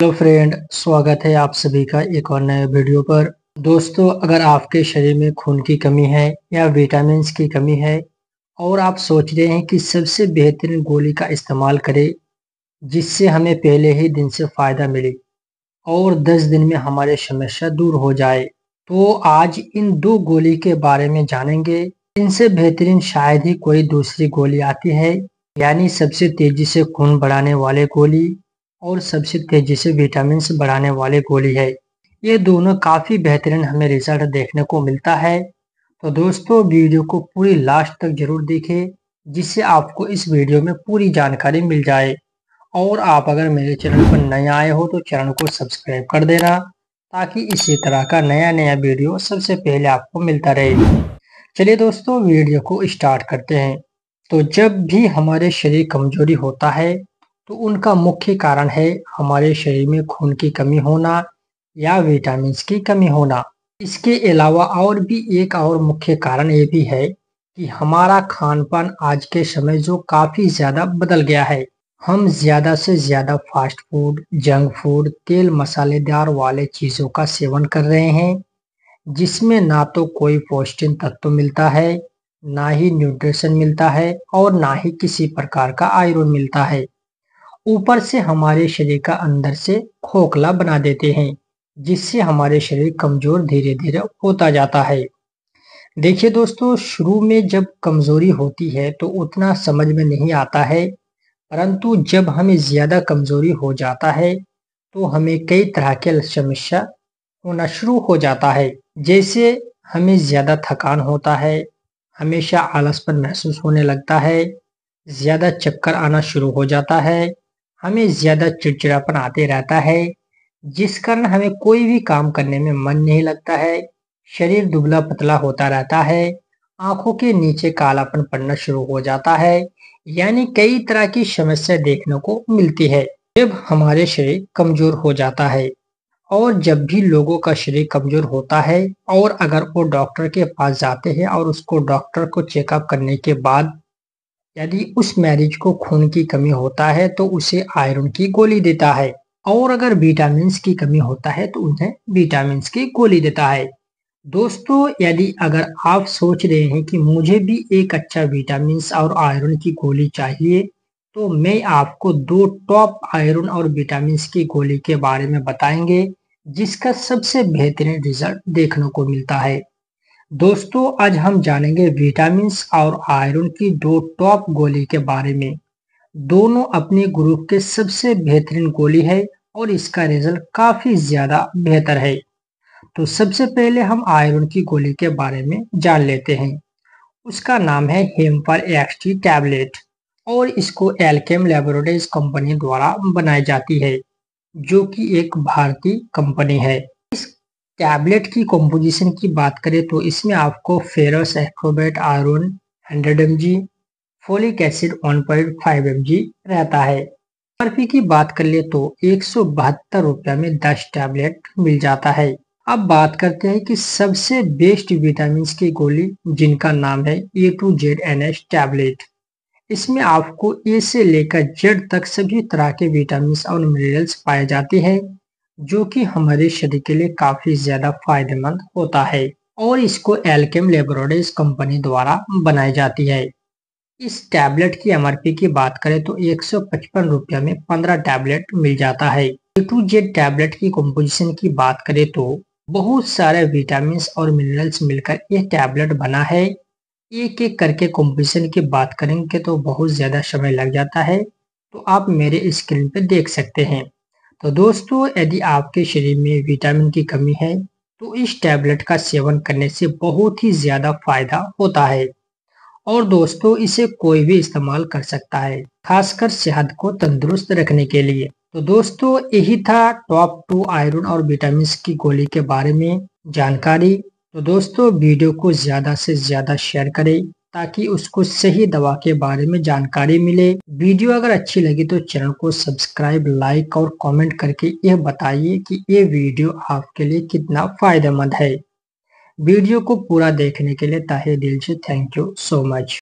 Hello friend, स्वागत है आप सभी का एक और नए वीडियो पर। दोस्तों, अगर आपके शरीर में खून की कमी है या विटामिन्स की कमी है और आप सोच रहे हैं कि सबसे बेहतरीन गोली का इस्तेमाल करें जिससे हमें पहले ही दिन से फायदा मिले और 10 दिन में हमारे समस्या दूर हो जाए, तो आज इन दो गोली के बारे में जानेंगे। इनसे बेहतरीन शायद ही कोई दूसरी गोली आती है, यानी सबसे तेजी से खून बढ़ाने वाले गोली और सबसे तेजी से विटामिन्स बढ़ाने वाले गोली है। ये दोनों काफी बेहतरीन हमें रिजल्ट देखने को मिलता है। तो दोस्तों, वीडियो को पूरी लास्ट तक जरूर देखें जिससे आपको इस वीडियो में पूरी जानकारी मिल जाए। और आप अगर मेरे चैनल पर नए आए हो तो चैनल को सब्सक्राइब कर देना ताकि इसी तरह का नया नया वीडियो सबसे पहले आपको मिलता रहे। चलिए दोस्तों, वीडियो को स्टार्ट करते हैं। तो जब भी हमारे शरीर कमजोरी होता है तो उनका मुख्य कारण है हमारे शरीर में खून की कमी होना या विटामिन्स की कमी होना। इसके अलावा और भी एक और मुख्य कारण ये भी है कि हमारा खान पान आज के समय जो काफी ज्यादा बदल गया है। हम ज्यादा से ज्यादा फास्ट फूड, जंक फूड, तेल मसालेदार वाले चीजों का सेवन कर रहे हैं जिसमें ना तो कोई पौष्टिक तत्व मिलता है, ना ही न्यूट्रिशन मिलता है और ना ही किसी प्रकार का आयरन मिलता है। ऊपर से हमारे शरीर का अंदर से खोखला बना देते हैं जिससे हमारे शरीर कमजोर धीरे धीरे होता जाता है। देखिए दोस्तों, शुरू में जब कमजोरी होती है तो उतना समझ में नहीं आता है, परंतु जब हमें ज्यादा कमजोरी हो जाता है तो हमें कई तरह के समस्या होना शुरू हो जाता है। जैसे हमें ज्यादा थकान होता है, हमेशा आलसपन महसूस होने लगता है, ज्यादा चक्कर आना शुरू हो जाता है, हमें ज्यादा चिड़चिड़ापन आते रहता है जिस कारण हमें कोई भी काम करने में मन नहीं लगता है, शरीर दुबला पतला होता रहता है, आंखों के नीचे कालापन पड़ना शुरू हो जाता है, यानी कई तरह की समस्या देखने को मिलती है जब हमारे शरीर कमजोर हो जाता है। और जब भी लोगों का शरीर कमजोर होता है और अगर वो डॉक्टर के पास जाते हैं और उसको डॉक्टर को चेकअप करने के बाद यदि उस मरीज को खून की कमी होता है तो उसे आयरन की गोली देता है, और अगर विटामिन्स की कमी होता है तो उन्हें विटामिन्स की गोली देता है। दोस्तों, यदि अगर आप सोच रहे हैं कि मुझे भी एक अच्छा विटामिन्स और आयरन की गोली चाहिए, तो मैं आपको दो टॉप आयरन और विटामिन्स की गोली के बारे में बताएंगे जिसका सबसे बेहतरीन रिजल्ट देखने को मिलता है। दोस्तों, आज हम जानेंगे विटामिन्स और आयरन की दो टॉप गोली के बारे में। दोनों अपने ग्रुप के सबसे बेहतरीन गोली है और इसका रिजल्ट काफी ज्यादा बेहतर है। तो सबसे पहले हम आयरन की गोली के बारे में जान लेते हैं। उसका नाम है हेम्पर एक्सटी टैबलेट और इसको एल्केम लैबोरेटरीज कंपनी द्वारा बनाई जाती है जो कि एक भारतीय कंपनी है। इस टैबलेट की कंपोजिशन की बात करें तो इसमें आपको ferrous ascorbate iron 100 mg, folic acid 1.5 mg रहता है। एमआरपी की बात कर ले तो 172 रुपया में 10 टैबलेट मिल जाता है। अब बात करते हैं कि सबसे बेस्ट विटामिन की गोली जिनका नाम है A to Z टैबलेट। इसमें आपको ए से लेकर जेड तक सभी तरह के विटामिन और मिनरल्स पाए जाते हैं जो कि हमारे शरीर के लिए काफी ज्यादा फायदेमंद होता है, और इसको एल्केम लैबोरेटरीज कंपनी द्वारा बनाई जाती है। इस टैबलेट की एमआरपी की बात करें तो 155 रुपया में 15 टैबलेट मिल जाता है। A to Z टैबलेट की कंपोजिशन की बात करें तो बहुत सारे विटामिन और मिनरल्स मिलकर यह टैबलेट बना है। एक एक करके कंपोजिशन की बात करेंगे तो बहुत ज्यादा समय लग जाता है, तो आप मेरे स्क्रीन पे देख सकते हैं। तो दोस्तों, यदि आपके शरीर में विटामिन की कमी है तो इस टैबलेट का सेवन करने से बहुत ही ज्यादा फायदा होता है। और दोस्तों, इसे कोई भी इस्तेमाल कर सकता है, खासकर सेहत को तंदुरुस्त रखने के लिए। तो दोस्तों, यही था टॉप 2 आयरन और विटामिन की गोली के बारे में जानकारी। तो दोस्तों, वीडियो को ज्यादा से ज्यादा शेयर करें ताकि उसको सही दवा के बारे में जानकारी मिले। वीडियो अगर अच्छी लगी तो चैनल को सब्सक्राइब, लाइक और कमेंट करके यह बताइए कि ये वीडियो आपके लिए कितना फायदेमंद है। वीडियो को पूरा देखने के लिए तहे दिल से थैंक यू सो मच।